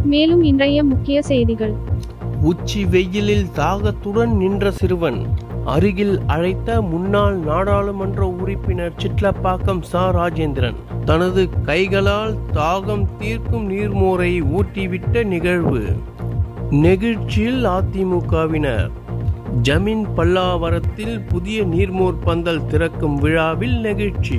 மேலும் இன்றைய முக்கிய செய்திகள். உச்சி வெயிலில் தாகத்துடன் நின்ற சிறுவன், அருகில் அழைத்த முன்னாள் நாடாளுமன்ற உறுப்பினர் சிட்லப்பாக்கம் ச. ராஜேந்திரன் தனது கைகளால் தாகம் தீர்க்கும் நீர்மோரை ஊட்டிவிட்ட நிகழ்வு. நெகிழ்ச்சியில் அதிமுகவினர். ஜமீன் பல்லாவரத்தில் புதிய நீர்மோர் பந்தல் திறக்கும் விழாவில் நெகிழ்ச்சி.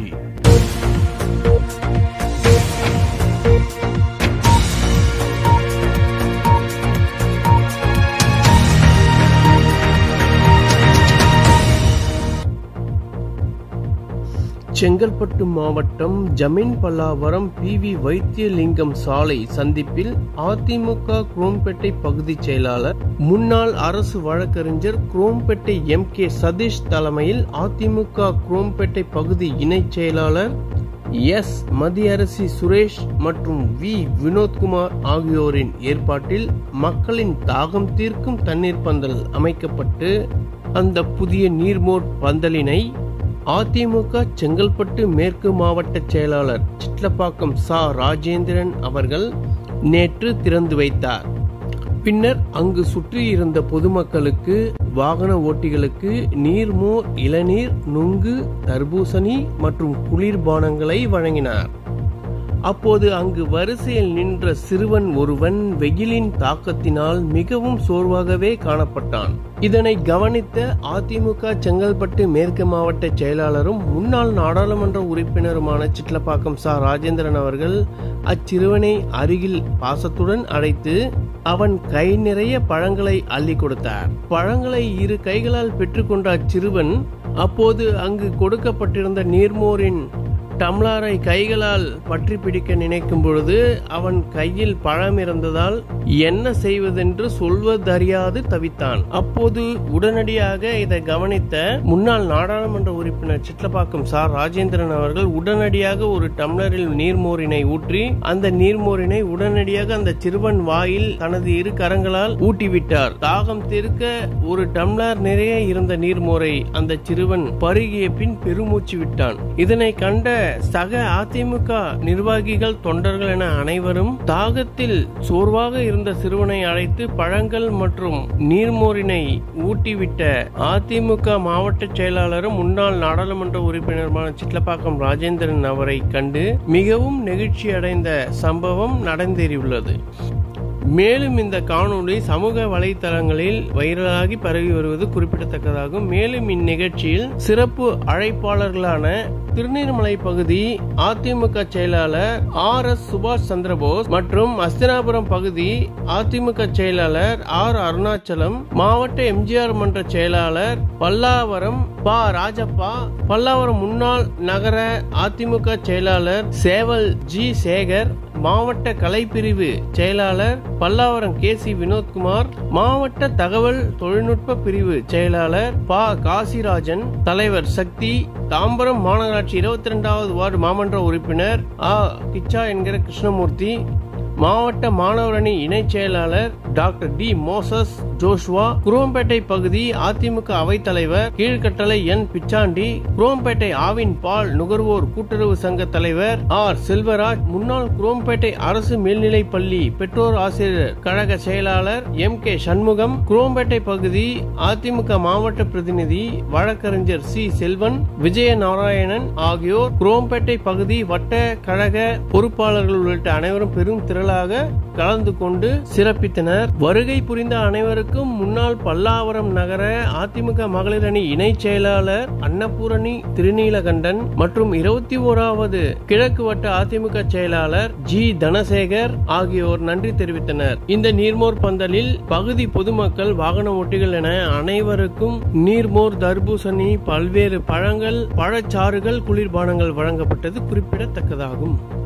செங்கல்பட்டு மாவட்டம் ஜமீன் பல்லாவரம் பி.வி. வைத்தியலிங்கம் சாலை சந்திப்பில் அதிமுக குரோம்பேட்டை பகுதி செயலாளர் முன்னாள் அரசு வழக்கறிஞர் குரோம்பேட்டை M.K. சதீஷ் தலைமையில் அதிமுக குரோம்பேட்டை பகுதி இணைச் செயலாளர் எஸ். மதியரசி சுரேஷ் மற்றும் வி. வினோத்குமார் ஆகியோரின் ஏற்பாட்டில் மக்களின் தாகம் தீர்க்கும் தண்ணீர் பந்தல் அமைக்கப்பட்டு அந்த புதிய நீர்மோர் பந்தலினை அதிமுக செங்கல்பட்டு மேற்கு மாவட்ட செயலாளர் சிட்லப்பாக்கம் ச. ராஜேந்திரன் அவர்கள் நேற்று திறந்து வைத்தார். பின்னர் அங்கு சுற்றியிருந்த பொதுமக்களுக்கு, வாகன ஓட்டிகளுக்கு நீர்மோர், இளநீர், நுங்கு, தர்பூசணி மற்றும் குளிர்பானங்களை வழங்கினார். அப்போது அங்கு வரிசையில் நின்ற சிறுவன் ஒருவன் வெயிலின் தாக்கத்தினால் மிகவும் சோர்வாகவே காணப்பட்டான். இதனை கவனித்த அதிமுக செங்கல்பட்டு மேற்கு மாவட்ட செயலாளரும் முன்னாள் நாடாளுமன்ற உறுப்பினருமான சிட்லப்பாக்கம் ச. ராஜேந்திரன் அவர்கள் அச்சிறுவனை அருகில் பாசத்துடன் அழைத்து அவன் கை நிறைய பழங்களை அள்ளி கொடுத்தார். பழங்களை இரு கைகளால் பெற்றுக்கொண்ட அச்சிறுவன் அப்போது அங்கு கொடுக்கப்பட்டிருந்த நீர்மோரின் டம்ளரை கைகளால் பற்றி பிடிக்க நினைக்கும் பொழுது அவன் கையில் பழம் இருந்ததால் என்ன செய்வதென்று சொல்வதறியாது தவித்தான். அப்போது உடனடியாக இதை கவனித்த முன்னாள் நாடாளுமன்ற உறுப்பினர் சிட்லப்பாக்கம் ச. ராஜேந்திரன் அவர்கள் உடனடியாக ஒரு டம்ளரில் நீர்மோரினை ஊற்றி அந்த நீர்மோரினை உடனடியாக அந்த சிறுவன் வாயில் தனது இரு கரங்களால் ஊட்டிவிட்டார். தாகம் தீர்க்க ஒரு டம்ளர் நிறைய இருந்த நீர்மோரை அந்த சிறுவன் பருகிய பின் பெருமூச்சு விட்டான். இதனை கண்ட சக அதிமுக நிர்வாகிகள், தொண்டர்கள் என அனைவரும் தாகத்தில் சோர்வாக இருந்த சிறுவனை அழைத்து பழங்கள் மற்றும் நீர்மோரினை ஊட்டிவிட்ட அதிமுக மாவட்ட செயலாளரும் முன்னாள் நாடாளுமன்ற உறுப்பினருமான சிட்லப்பாக்கம் ராஜேந்திரன் அவரை கண்டு மிகவும் நெகிழ்ச்சி அடைந்த சம்பவம் நடந்தேறியுள்ளது. மேலும் இந்த காணொளி சமூக வலைதளங்களில் வைரலாகி பரவி வருவது குறிப்பிடத்தக்கதாகும். மேலும் இந்நிகழ்ச்சியில் சிறப்பு அழைப்பாளர்களான திருநீர்மலை பகுதி அதிமுக செயலாளர் R.S. சுபாஷ் சந்திரபோஸ் மற்றும் அஸ்தினாபுரம் பகுதி அதிமுக செயலாளர் R. அருணாச்சலம், மாவட்ட எம்ஜிஆர் மன்ற செயலாளர் பல்லாவரம் ப. ராஜப்பா, பல்லாவரம் முன்னாள் நகர அதிமுக செயலாளர் சேவல் G. சேகர், மாவட்ட கலைப்பிரிவு செயலாளர் பல்லாவரம் K.C. வினோத்குமார், மாவட்ட தகவல் தொழில்நுட்ப பிரிவு செயலாளர் ப. காசிராஜன், தலைவர் சக்தி, தாம்பரம் மாநகராட்சி 22வது வார்டு மாமன்ற உறுப்பினர் கிச்சா என்கிற கிருஷ்ணமூர்த்தி, மாவட்ட மாணவர் அணி இணைச் செயலாளர் doctor D. Moses Joshua, Chromepet பகுதி அதிமுக அவைத்தலைவர் கீழ்கட்டளை என். பிச்சாண்டி, குரோம்பேட்டை ஆவின் பால் நுகர்வோர் கூட்டுறவு சங்க தலைவர் R. செல்வராஜ், முன்னாள் குரோம்பேட்டை அரசு மேல்நிலைப் பள்ளி பெற்றோர் ஆசிரியர் கழக செயலாளர் M.K. சண்முகம், குரோம்பேட்டை பகுதி அதிமுக மாவட்ட பிரதிநிதி வழக்கறிஞர் C. செல்வன், விஜயநாராயணன் ஆகியோர் குரோம்பேட்டை பகுதி வட்ட கழக பொறுப்பாளர்கள் உள்ளிட்ட அனைவரும் பெரும் திரளாக கலந்து கொண்டு சிறப்பித்தனர். வருகை புரிந்த அனைவருக்கும் முன்னாள் பல்லாவரம் நகர அதிமுக மகளிர் அணி இணைச் செயலாளர் அன்னபூரணி திருநீலகண்டன் மற்றும் 21வது கிழக்கு வட்ட அதிமுக செயலாளர் G. தனசேகர் ஆகியோர் நன்றி தெரிவித்தனர். இந்த நீர்மோர் பந்தலில் பகுதி பொதுமக்கள், வாகன ஓட்டிகள் என அனைவருக்கும் நீர்மோர், தர்பூசணி, பல்வேறு பழங்கள், பழச்சாறுகள், குளிர்பானங்கள் வழங்கப்பட்டது குறிப்பிடத்தக்கதாகும்.